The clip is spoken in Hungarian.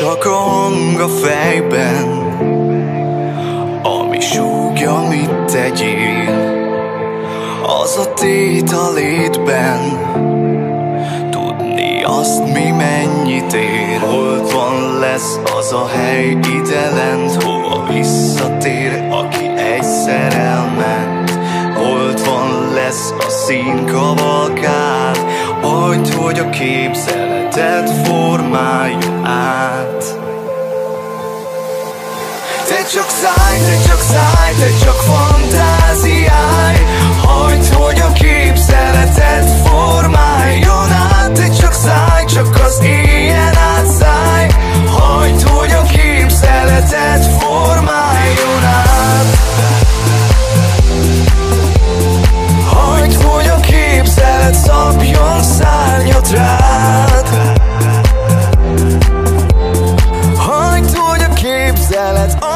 Csak a hang a fejben, ami súgja, mit tegyél. Az a tét a létben, tudni azt, mi mennyit ér. Holdban lesz az a hely ide lent, hova visszatér, aki egyszer elment. Holdban lesz a színkavalkád, hagyd, hogy a képzeletet formálja át. Te csak szállj, te csak szállj, te csak fantáziálj, hagyd, hogy a képzeletet formáljon át. Te csak szállj, csak az éjjel átszállj, hagyd, hogy a képzeletet formáljon át. Hagyd, hogy a képzelet szabjon szárnyat rád. Hagyd, hogy a képzelet